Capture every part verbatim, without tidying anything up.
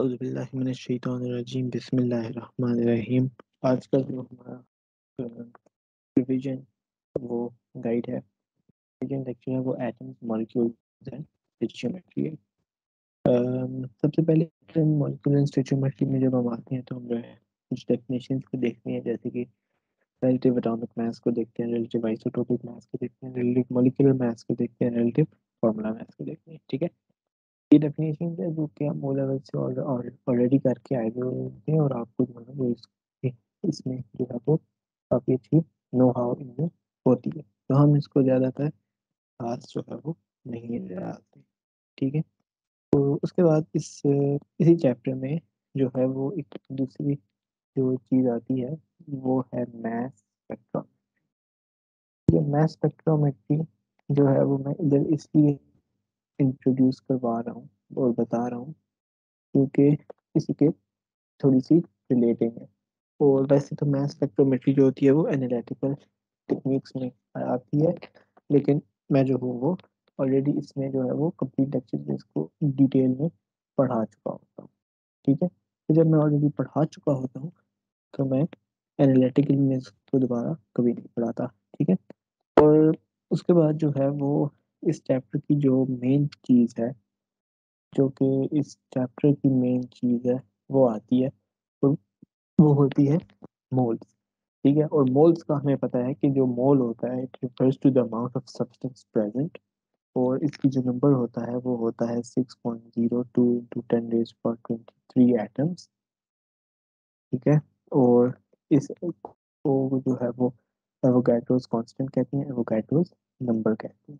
औज़ुबिल्लाहिमिनश्शैतानिर्रजीम बिस्मिल्लाहिर्रहमानिर्रहीम। आज का जो हमारा रिवीजन वो गाइड है, रिवीजन लेक्चर है, वो एटम्स, मॉलिक्यूल्स एंड स्टोइचियोमेट्री है। अम, सबसे पहले मॉलिक्यूल एंड स्टोइचियोमेट्री में जब हम आते हैं तो हम जो है कुछ डेफिनेशंस को देखते हैं, जैसे कि रिलेटिव एटॉमिक मास को देखते हैं, रिलेटिव आइसोटोपिक मास को देखते हैं, रिलेटिव मॉलिक्यूलर मास को देखते हैं, रिलेटिव फार्मूला मास को देखते हैं। ठीक है, ये डेफिनेशन है जो कि हम ओ लेवल से ऑलरेडी करके आए हुए होते हैं और आपको जो है वो इस, इसमें जो है वो काफ़ी अच्छी नो हाउ इनमें होती है, तो हम इसको ज़्यादातर खास जो है वो नहीं लगाते। ठीक है, तो उसके बाद इस इसी चैप्टर में जो है वो एक दूसरी जो चीज़ आती है वो है मैस स्पेक्ट्रम। ये मैस स्पेक्ट्रोमेट्री जो है वो मैं इधर इसलिए इंट्रोड्यूस करवा रहा हूँ और बता रहा हूँ क्योंकि इसी के थोड़ी सी रिलेटिंग है। और वैसे तो मैस स्पेक्ट्रोमेट्री जो होती है वो एनालिटिकल टेक्निक्स में आती है, लेकिन मैं जो हूँ वो ऑलरेडी इसमें जो है वो कंप्लीट लेक्चर इसको डिटेल में पढ़ा चुका होता हूँ। ठीक है, तो जब मैं ऑलरेडी पढ़ा चुका होता हूँ तो मैं एनालिटिकल में इसको दोबारा कभी नहीं पढ़ाता। ठीक है, और उसके बाद जो है वो इस चैप्टर की जो मेन चीज़ है, जो कि इस चैप्टर की मेन चीज़ है वो आती है, तो वो होती है मोल्स। ठीक है, और मोल्स का हमें पता है कि जो मोल होता है it refers to the amount of substance present, और इसकी जो नंबर होता है वो होता है six point zero two into ten raise per twenty three atoms. ठीक है, और इस को जो है वो एवोगाड्रोस कांस्टेंट कहते हैं, एवोगाड्रोस नंबर कहते हैं।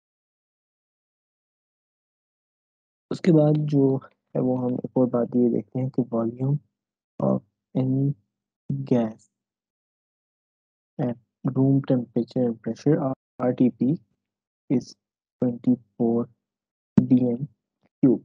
उसके बाद जो है वो हम एक और बात ये देखते हैं कि volume of any gas at room temperature and pressure, R T P, is twenty-four D M cube,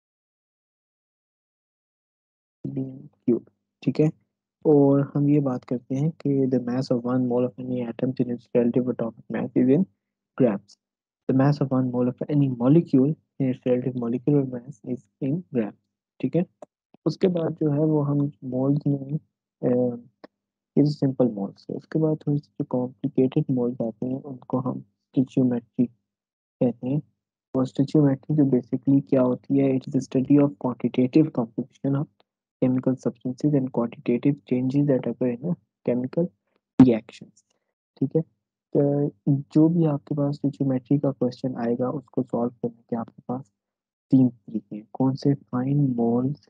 D M cube। ठीक है, और हम ये बात करते हैं कि the mass of one mole of any atom in its relative atomic mass is in grams. The mass of one mole of any molecule in its relative molecular mass is in grams। ठीक है, उसके बाद जो है वो हम moles में अ, ये सिंपल मोल्स है। उसके बाद थोड़ी सी जो कॉम्प्लिकेटेड मोल्स आते हैं उनको हम स्टिचियोमेट्री कहते हैं। और स्टिचियोमेट्री जो बेसिकली क्या होती है, it is the study of quantitative composition of chemical substances and quantitative changes that occur in chemical reactions. ठीक है, तो जो भी आपके पास स्टिचियोमेट्री का क्वेश्चन आएगा उसको सॉल्व करने के आपके पास तीन तरीके हैं। कौन से? Find moles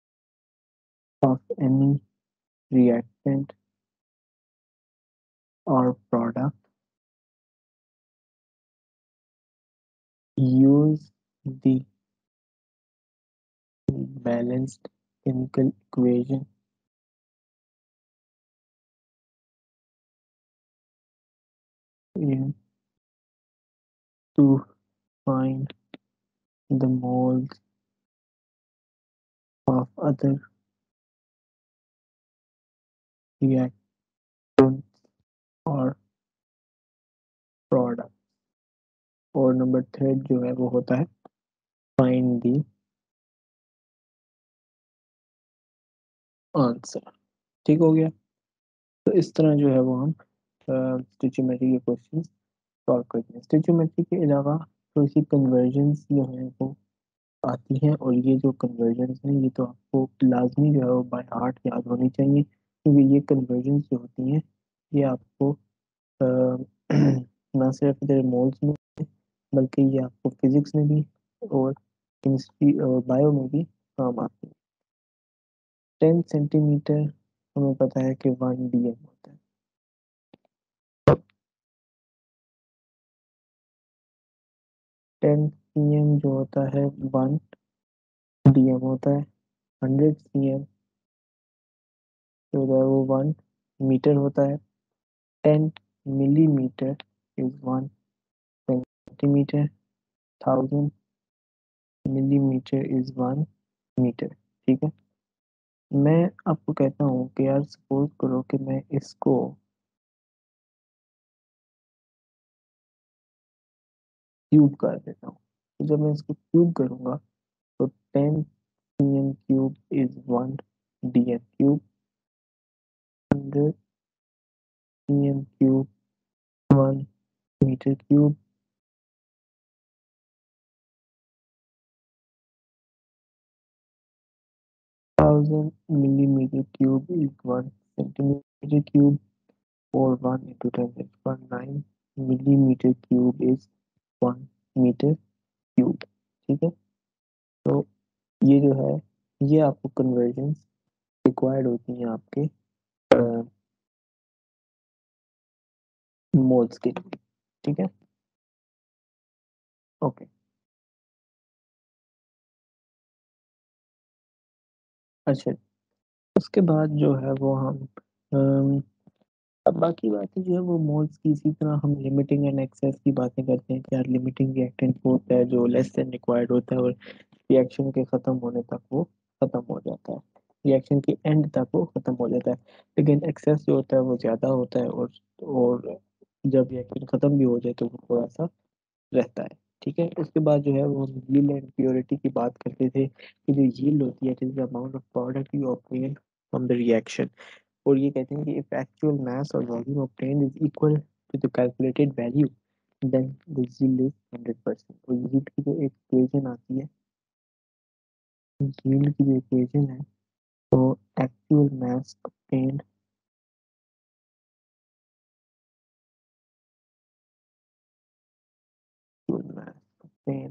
of any reactant और product, use the balanced chemical equation in to find the moles of other reactants और product। और नंबर थर्ड जो है वो होता है फाइंड द आंसर। ठीक हो गया, तो इस तरह जो है वो हम स्टिचियोमेट्री के क्वेश्चन सॉल्व करते हैं। स्टिचियोमेट्री के अलावा थोड़ी सी कन्वर्जन्स जो है वो आती हैं, और ये जो कन्वर्जन्स हैं ये तो आपको लाजमी जो है वो बाय हार्ट याद होनी चाहिए, क्योंकि ये कन्वर्जन्स जो होती हैं ये आपको अ, ना सिर्फ इधर मोल्स में बल्कि ये आपको फिजिक्स में भी और केमिस्ट्री और बायो में भी काम आती है। टेन सेंटीमीटर हमें पता है कि वन डी एम होता है। टेन सी एम जो होता है वन डी एम होता है। हंड्रेड सी एम जो होता है वो वन मीटर होता है। Ten millimetre is one centimetre. Thousand millimetre is one metre. ठीक है, मैं आपको कहता हूँ कि यार सपोज करो कि मैं इसको क्यूब कर देता हूँ, तो जब मैं इसको क्यूब करूँगा तो ten m cube is one dm cube, one hundred cm cube, one meter cube, thousand millimeter cube is one centimeter cube, or one into ten raised to power nine millimeter cube is one meter cube. ठीक है, तो ये जो है ये आपको conversion required होती हैं आपके मोल्स के लिए। ठीक है, ओके। अच्छा, उसके बाद जो है वो हम अम, अब बाकी बातें जो है वो मोल्स की, इसी तरह हम लिमिटिंग एंड एक्सेस की बातें करते हैं कि यार लिमिटिंग रिएक्टेंट वो होता है जो लेस देन रिक्वायर्ड होता है और रिएक्शन के खत्म होने तक वो खत्म हो जाता है, रिएक्शन की एंड तक वो खत्म हो जाता है। लेकिन एक्सेस जो होता है वो ज्यादा होता है, और और जब रिएक्शन खत्म भी हो जाए तो वो थोड़ा सा रहता है। ठीक है, उसके बाद जो है वो हम यील्ड एंड प्योरिटी की बात करते थे कि जो यील्ड होती है it is the amount of product you obtain from the reaction. और ये कहते हैं कि इफ एक्चुअल मास और volume obtained is equal to the calculated value then the yield is hundred percent. और यील्ड की जो एक इक्वेशन आती है, यील्ड की जो इक्वेशन है तो actual mass obtained actual mass obtained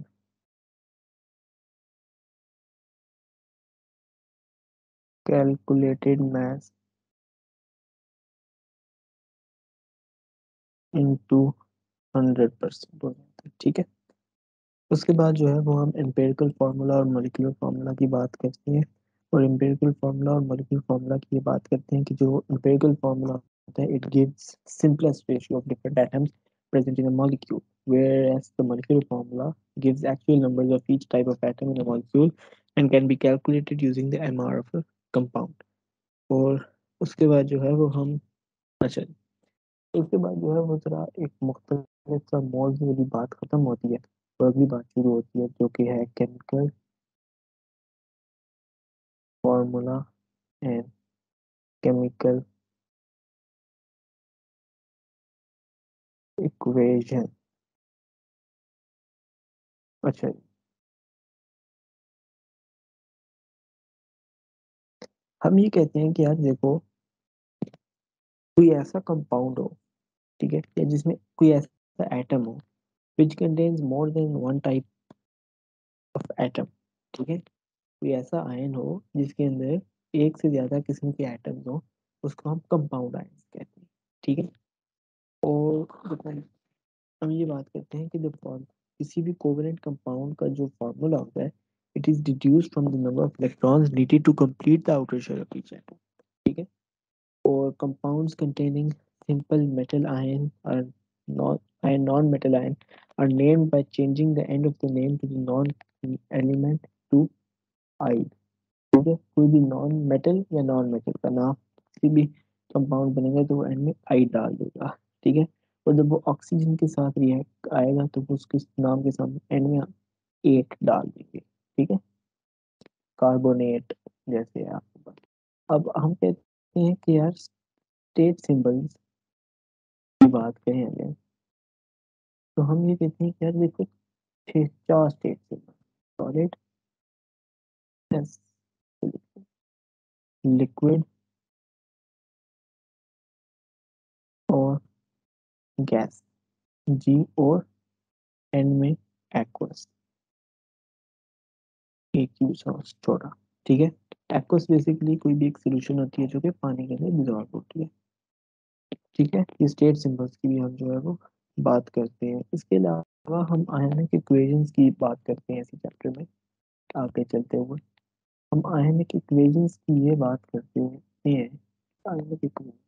calculated mass into hundred percent हो जाता है। ठीक है, उसके बाद जो है वो हम एम्पिरिकल फार्मूला और मॉलिक्यूलर फार्मूला की बात करते हैं। और एम्पिरिकल फार्मूला और मॉलिक्यूलर फार्मूला की ये बात करते हैं कि जो एम्पिरिकल फार्मूला होता है it gives simplest ratio of different atoms present in a molecule, whereas the molecular formula gives actual numbers of each type of atom in a molecule and can be calculated using the M R of a compound. और उसके बाद जो है वो हम, अच्छा, उसके बाद जो है वो जरा एक मुख्तलिफ सा मॉल से वाली बात खत्म होती है और अगली बात शुरू होती है जो कि है chemical formula and chemical equation. अच्छा, हम ये कहते हैं कि यार देखो, कोई ऐसा कंपाउंड हो, ठीक है, या जिसमें कोई ऐसा एटम हो which contains more than one type of atom. ठीक है, कोई ऐसा आयन हो जिसके अंदर एक से ज्यादा किस्म के एटम्स हो, उसको हम कंपाउंड आयन कहते हैं। ठीक है, और हम ये बात करते हैं कि जो फॉर्म किसी भी कोवेलेंट कंपाउंड का जो फार्मूला होता है it is deduced from the number of electrons needed to complete the outer shell of each atom. ठीक है, और compounds containing simple metal ion or non ion non-metal ion are named by changing the end of the name to the non element to I। ठीक है, कोई भी non metal या non metal का नाम किसी भी कंपाउंड बनेगा तो वो एंड में आई डाल देगा। ठीक है, और जब वो ऑक्सीजन के साथ रिएक्ट आएगा तो वो उसके नाम के सामने एंड में एट डाल देंगे। ठीक है, कार्बोनेट जैसे आपको पता। अब हम कहते हैं कि यार स्टेट सिंबल्स की बात करें अगर, तो हम ये कहते हैं कि यार देखो छह चार स्टेट सिंबल, सॉलिड, लिक्विड और गैस, जी और एंड में एक्वस, एक दूसरा छोटा। ठीक है, एक्वस बेसिकली कोई भी एक सोल्यूशन होती है जो कि पानी के अंदर डिजॉल्व होती है। ठीक है, ये स्टेट सिंबल्स की भी हम जो है वो बात करते हैं। इसके अलावा हम आयनिक इक्वेशंस की बात करते हैं इसी चैप्टर में आगे चलते हुए। हम आयनिक इक्वेशंस की ये बात करते हैं, आयनिक इक्वेशन,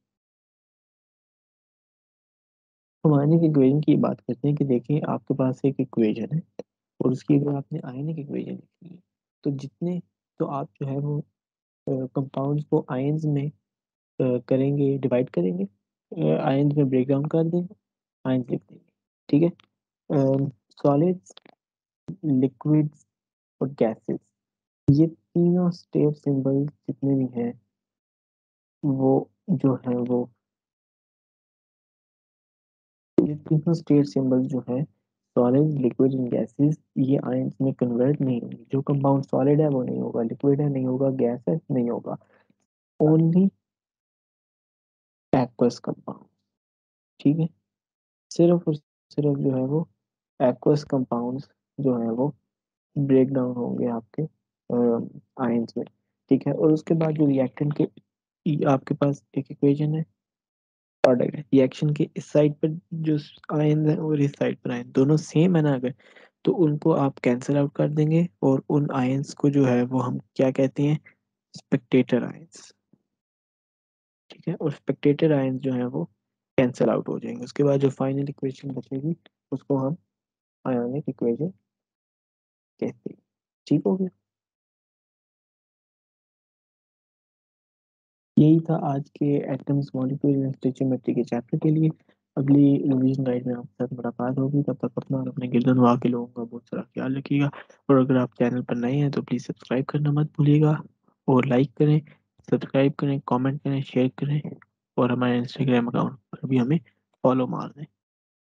हम आयनिक इक्वेशन की बात करते हैं कि देखिए आपके पास एक इक्वेशन है और उसकी अगर आपने आयनिक इक्वेशन लिखी है तो जितने, तो आप जो है वो कंपाउंड्स को आयंस में अ, करेंगे, डिवाइड करेंगे, आयंस में ब्रेक डाउन कर देंगे, आयंस लिख देंगे। ठीक है, सॉलिड्स, लिक्विड्स और गैसेस, ये तीनों स्टेट सिंबल जितने भी हैं वो जो है वो ये तीनों स्टेट सिंबल जो है सॉलिड लिक्विड एंड गैसेस, ये आयंस में कन्वर्ट नहीं होंगे। जो कंपाउंड सॉलिड है वो नहीं होगा, लिक्विड है नहीं होगा, गैस है नहीं होगा, ओनली एक्वस कंपाउंड। ठीक है, सिर्फ और सिर्फ जो है वो एक्वस कंपाउंड्स जो है वो ब्रेक डाउन होंगे आपके आयंस में। ठीक है, और उसके बाद जो रिएक्टेंट के ये आपके पास एक इक्वेशन है, प्रोडक्ट है रिएक्शन के इस साइड पर जो आयन है और इस साइड पर आयन दोनों सेम है ना, अगर तो उनको आप कैंसिल आउट कर देंगे और उन आयंस को जो है वो हम क्या कहते हैं, स्पेक्टेटर आयंस। ठीक है, और स्पेक्टेटर आयंस जो है वो कैंसिल आउट हो जाएंगे। उसके बाद जो फाइनल इक्वेशन बचेगी उसको हम आयोनिक इक्वेशन कहते हैं। ठीक हो गया, यही था आज के एटम्स मॉलिक्यूल एंड स्टोइचियोमेट्री के चैप्टर के लिए। अगली रिवीजन गाइड में आपके साथ मुलाकात होगी, तब तक अपना और अपने गिरदन वहाँ के लोगों का बहुत सारा ख्याल रखिएगा। और अगर आप चैनल पर नए हैं तो प्लीज़ सब्सक्राइब करना मत भूलिएगा, और लाइक करें, सब्सक्राइब करें, कमेंट करें, शेयर करें, और हमारे इंस्टाग्राम अकाउंट पर भी हमें फॉलो मार दें।